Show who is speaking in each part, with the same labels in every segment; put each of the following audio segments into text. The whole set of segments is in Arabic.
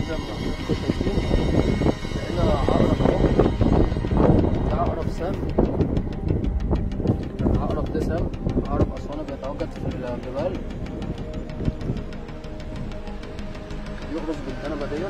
Speaker 1: زي ما انتم شايفين هنا عقرب اهو، ده عقرب سام. العقرب ده سام، عقرب اسواني بيتواجد في الجبال، يغرز بالدنبه دي.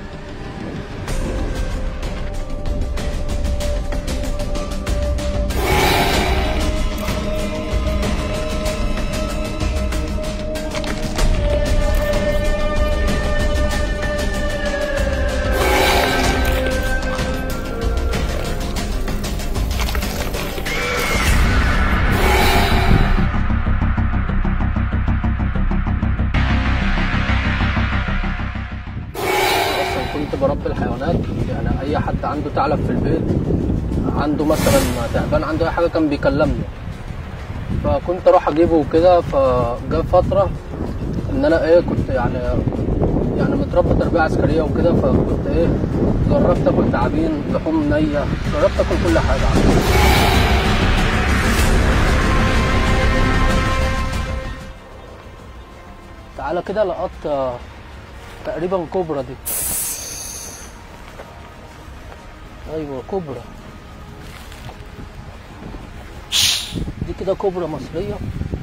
Speaker 1: كنت بربي الحيوانات، يعني اي حد عنده ثعلب في البيت، عنده مثلا تعبان، عنده اي حاجه، كان بيكلمني، فكنت اروح اجيبه وكده. فجاء فتره ان انا كنت يعني متربي تربيه عسكريه وكده، فكنت جربت اكل تعابين، لحوم نيه، جربت اكل كل حاجه. تعالى كده لقطت تقريبا كوبرا دي. ايوه كوبرا دي كده، كوبرا مصريه.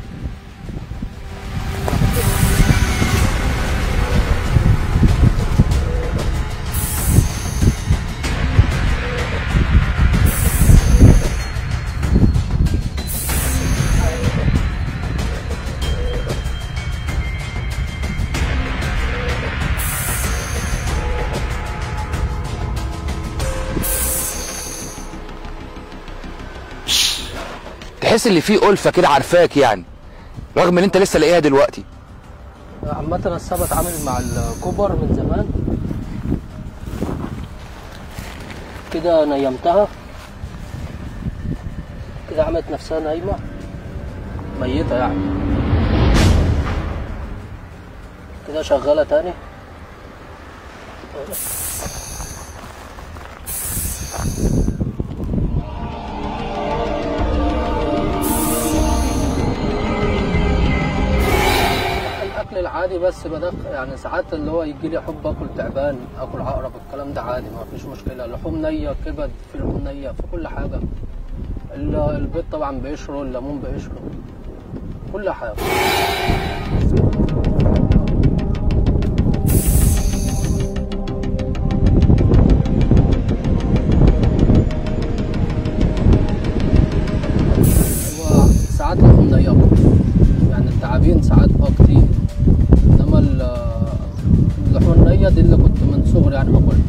Speaker 2: تحس اللي فيه ألفة كده عارفاك يعني، رغم ان انت لسه لاقيها دلوقتي.
Speaker 1: عامة انا بتعامل مع الكوبر من زمان كده، نيمتها كده، عملت نفسها نايمة ميتة يعني، كده شغالة تاني. العادي بس بدخل يعني ساعات اللي هو يجي لي حب اكل تعبان، اكل عقرب، الكلام ده عادي ما فيش مشكله. لحوم نيه، كبد، في لحوم نيه، في كل حاجه. البيض طبعا بيشرب، الليمون بيشرب، كل حاجه. ساعات لحوم نيه يعني، التعابين ساعات كتير، انما اللحوم النيه دي اللي كنت من صغري يعني باكلها.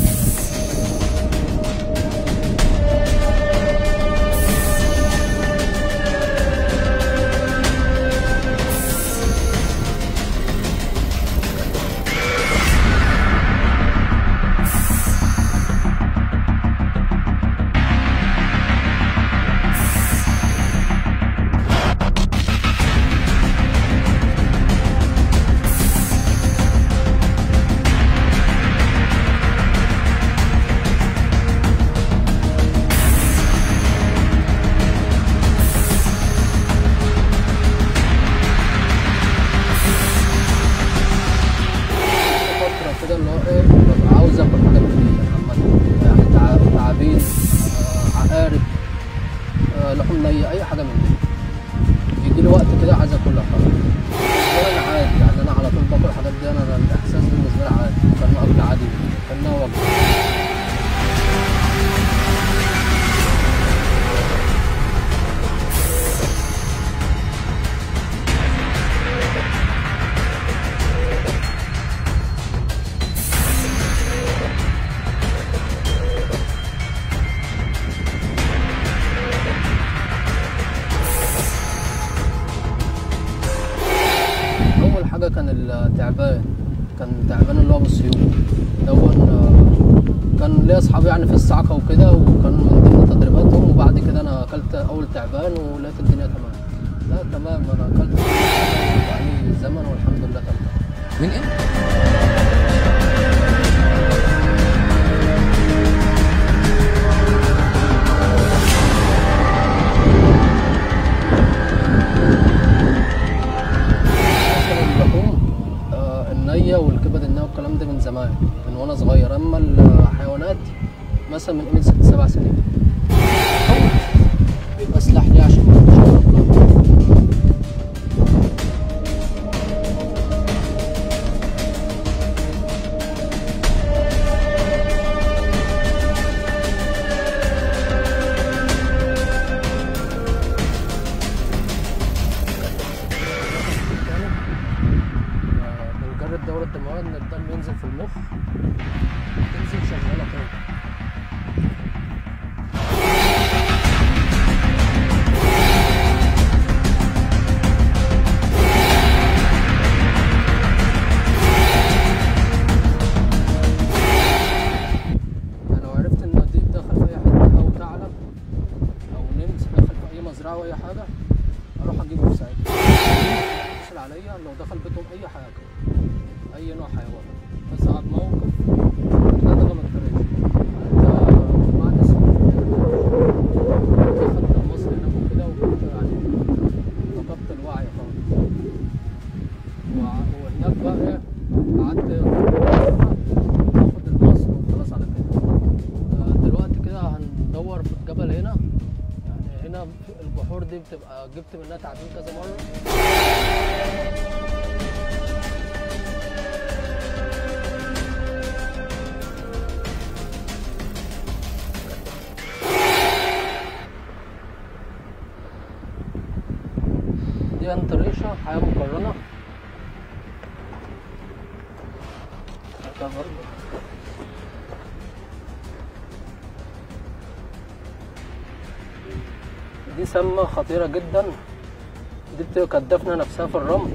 Speaker 1: كده اللي هو ببقى عاوز اكل حاجه جديده عامه، يعني تعابين، عقارب، لحوم نيه، اي حاجه من دي. يجي لي وقت كده عايز اكلها خلاص. انا عادي يعني، انا على طول باكل الحاجات دي، انا الاحساس بالنسبه لي عادي، كانه اكل عادي، كانه وجبه. حاجة كان التعبان، كان تعبان اللي هو بالسيوف دون. كان ليا اصحابي يعني في الصعقة وكده، وكان من ضمن تدريباتهم. وبعد كده انا اكلت اول تعبان ولقيت الدنيا تمام. لا تمام، انا اكلت يعني زمن والحمد لله تمام.
Speaker 2: من ايه؟
Speaker 1: النية والكبد البدنيه والكلام ده من زمان، من وانا صغير. اما الحيوانات مثلا من قيمه 6 7 سنين. بيبقى سلاح ليه عشان ما يكونش بنجري الدورة الدموية ان الدم ينزل في المخ، تنزل شغالة تاني. لو عرفت ان الديب دخل في اي حتة او ثعلب او نمس دخل في اي مزرعة او اي حاجة، اروح اجيبه في ساعتها. يتصل عليا لو دخل بيتهم اي حاجة، اي نوع حيوان، بس قعد موقف لا ده ما اتفرقش. بعد دخلت مصر هناك وكده، وكنت يعني فقدت الوعي خالص. وهناك بقى ايه، قعدت اخد المصر وخلاص على كده. دلوقتي كده هندور في الجبل هنا، يعني هنا البحور دي بتبقى جبت منها تعابين كذا مرة. دي انطريشة حياة مقرنة. دي سامة خطيرة جدا، دي بتبقى الدفنة نفسها في الرمل.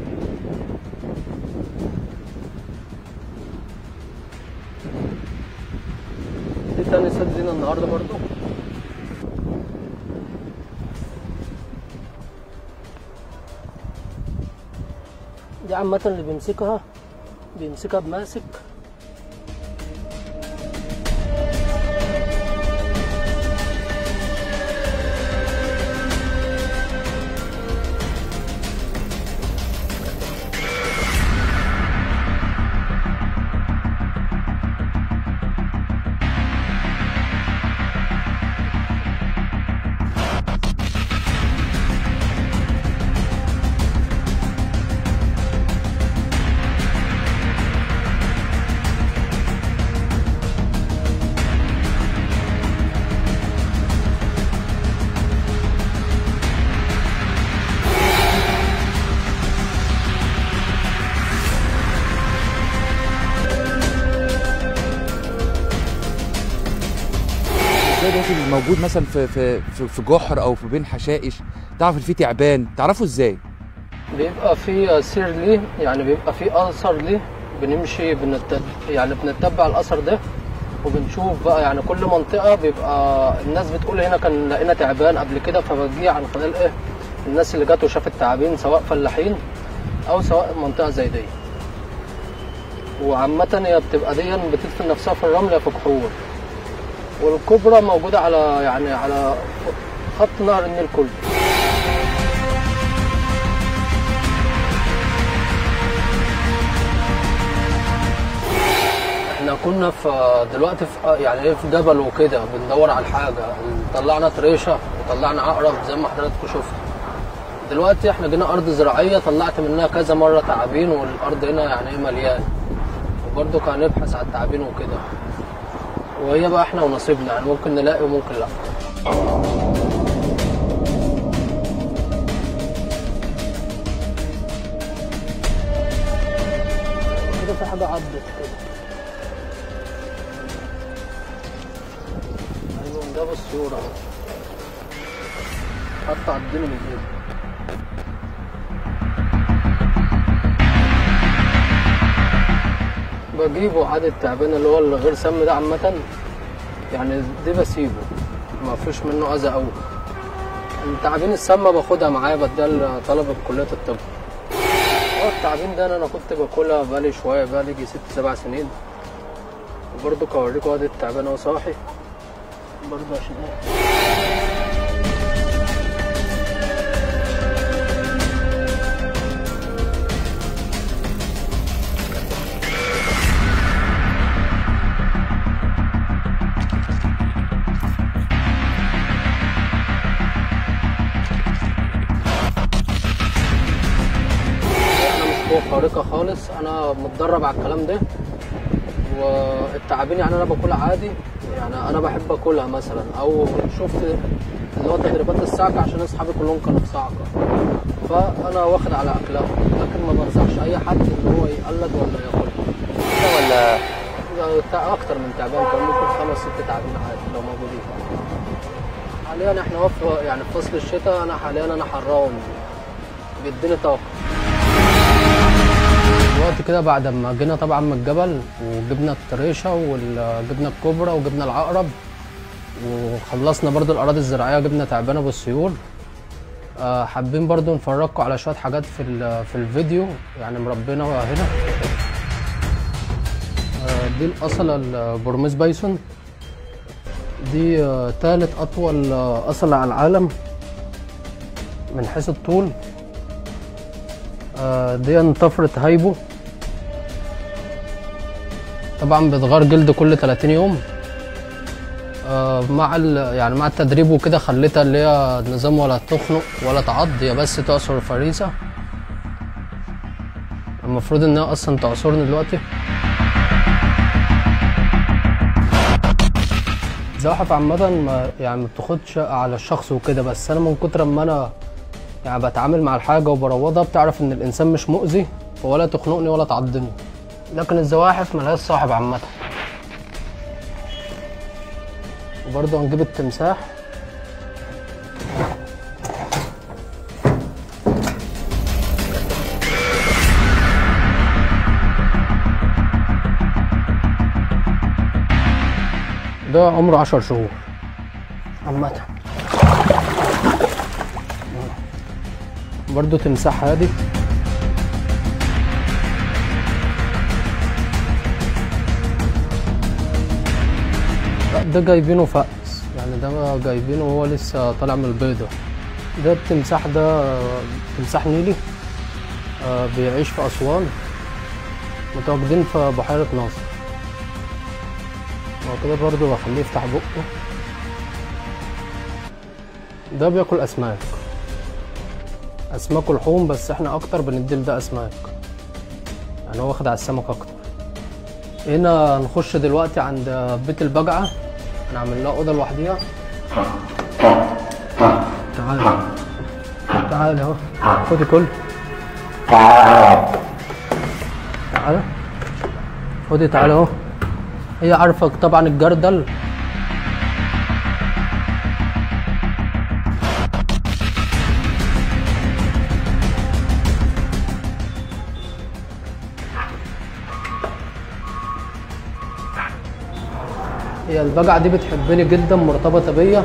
Speaker 1: دي تاني صيد لينا النهاردة برضو. دي عامة اللي بيمسكها بماسك.
Speaker 2: دلوقتي موجود مثلا في جحر او في بين حشائش، تعرف ان في تعبان، تعرفه ازاي؟
Speaker 1: بيبقى في سير ليه، يعني بيبقى في اثر ليه، بنمشي يعني بنتبع الاثر ده وبنشوف بقى. يعني كل منطقه بيبقى الناس بتقول هنا كان لقينا تعبان قبل كده، فبجي عن خلال ايه الناس اللي جت وشافت تعابين، سواء فلاحين او سواء منطقه زي دي. وعامه هي بتبقى دي بتدفن نفسها في الرمل يا في جحور. والكبرى موجودة على خط نهر النيل كله. احنا كنا دلوقتي في جبل وكده بندور على الحاجة، طلعنا طريشة وطلعنا عقرب زي ما حضراتكم شفتوا. دلوقتي احنا جينا أرض زراعية، طلعت منها كذا مرة تعابين، والأرض هنا يعني مليان، وبرضه هنبحث على التعابين وكده. وهي بقى احنا ونصيبنا، يعني ممكن نلاقي وممكن لا. كده في حاجة عضت كده. ايوه ده بالصورة اهو. حتى عضني من ايدي. بجيبه عادي التعبان اللي هو الغير سم ده عامة، يعني دي بسيبه ما فيش منه اذى قوي. التعابين السامة باخدها معايا بديها لطلبة كلية الطب. التعابين ده انا كنت باكلها بقالي شوية، بقالي يجي 6 7 سنين. وبرضه هوريكوا ادي التعبان اهو صاحي برضه عشان ايه. قوة خارقة خالص، انا متدرب على الكلام ده. والتعابين يعني انا باكلها عادي، يعني انا بحب اكلها مثلا، او شفت اللي هو تدريبات الصعقة عشان اصحابي كلهم كانوا في صعقة، فانا واخد على اكلها، لكن ما بنصحش اي حد ان هو يقلد ولا ياكلها.
Speaker 2: ولا
Speaker 1: اكتر من تعبان، كان ممكن 5 6 تعابين عادي لو موجودين. حاليا احنا يعني في فصل الشتاء، انا حاليا حراهم بيديني طاقة. دلوقتي كده بعد ما جينا طبعا من الجبل وجبنا الطريشة وجبنا الكوبرا وجبنا العقرب، وخلصنا برضو الأراضي الزراعية، جبنا تعبانة بالسيول. حابين برضو نفرجكم على شوية حاجات في الفيديو يعني مربينا هنا. دي الأصلة البرميز بايسون، دي ثالث أطول أصلة على العالم من حيث الطول. دي طفرة هايبو، طبعا بتغير جلد كل 30 يوم. مع يعني مع التدريب وكده خليتها اللي هي نظام ولا تخنق ولا تعض، هي بس تعصر الفريسة. المفروض انها اصلا تعصرني دلوقتي. الزواحف عامة يعني ما بتاخدش على الشخص وكده، بس انا من كتر ما انا يعني بتعامل مع الحاجة وبروضها بتعرف ان الانسان مش مؤذي، ولا تخنقني ولا تعضني. لكن الزواحف ملهاش صاحب عامة. وبرضه هنجيب التمساح. ده عمره 10 شهور عامة. برضه تمساح هادي. ده جايبينه فأس، يعني ده جايبينه وهو لسه طالع من البيضة. ده التمساح ده تمساح نيلي، بيعيش في أسوان، متواجدين في بحيرة ناصر. وكده برضه بخليه يفتح بقه. ده بياكل أسماك ولحوم، بس احنا أكتر بندي لده أسماك، يعني هو واخد على السمك أكتر. هنا نخش دلوقتي عند بيت البجعة، هنعمل لها أوضة لوحديها. تعالى اهو، خدي كل. تعالى خدي، تعالى اهو. هي عارفة طبعا الجردل. هي البجعة دي بتحبني جدا، مرتبطة بيا.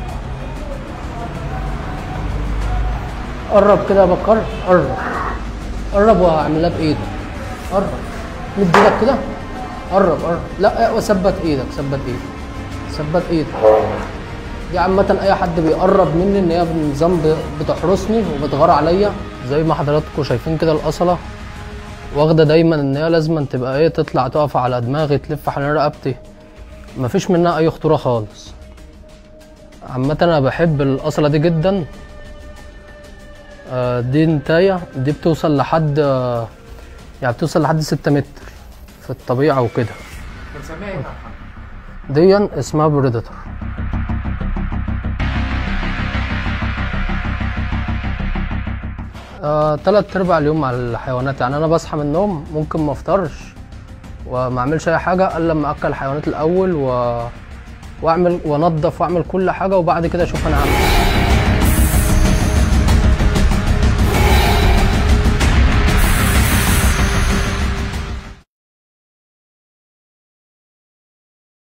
Speaker 1: قرب كده يا بكر، قرب وهعملها بايدك. قرب، مد ايدك كده، قرب. لا وثبت ايدك، ثبت ايدك. دي عامة اي حد بيقرب مني ان هي بنظام بتحرسني وبتغار عليا. زي ما حضراتكم شايفين كده الاصلة واخدة دايما ان هي لازم تبقى ايه، تطلع تقف على دماغي، تلف حوالين رقبتي، مفيش منها اي خطورة خالص. عامة انا بحب الاصلة دي جدا. دي نتاية، دي بتوصل لحد يعني بتوصل لحد 6 متر في الطبيعة وكده.
Speaker 2: بنسميها ايه؟
Speaker 1: دي اسمها بريدتور. تلات ارباع اليوم مع الحيوانات، يعني انا بصحى من النوم ممكن ما افطرش وما اعملش اي حاجه الا لما اكل الحيوانات الاول واعمل وانضف واعمل كل حاجه، وبعد كده اشوف انا هعمل.